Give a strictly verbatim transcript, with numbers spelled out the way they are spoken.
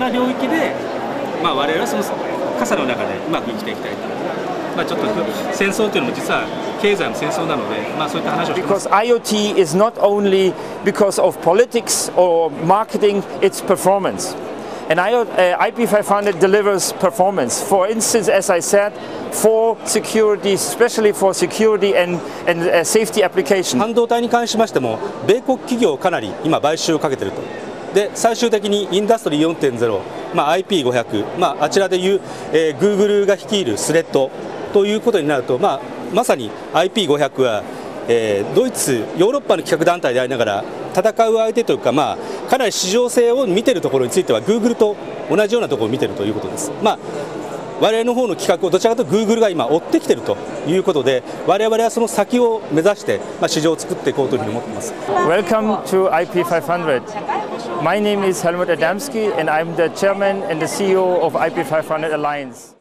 領域で、まあ、我々はその傘の中でうまく生きていきたいと、まあ、ちょっと戦争というのも実は経済の戦争なので、まあ、そういった話をしてます。 Because IoT is not only because of politics or marketing, it's performance. And I P five hundred delivers performance. For instance, as I said, for security, especially for security and, and safety application. 半導体に関しましても、米国企業かなり今買収をかけていると。で、最終的にインダストリー よんてんゼロ、まあ、アイピーごひゃく、まあ、あちらでいう、えー、Google が率いるスレッドということになると、まあ、まさに アイピーごひゃく は、えー、ドイツ、ヨーロッパの企画団体でありながら、戦う相手というか、まあ、かなり市場性を見ているところについては、Google と同じようなところを見ているということです。まあ我々の方の企画をどちらかというと Google が今追ってきているということで、我々はその先を目指して、まあ、市場を作っていこうというふうに思っています。 Welcome to I P five hundred. My name is Helmut Adamski and I'm the chairman and the C E O of I P five hundred Alliance.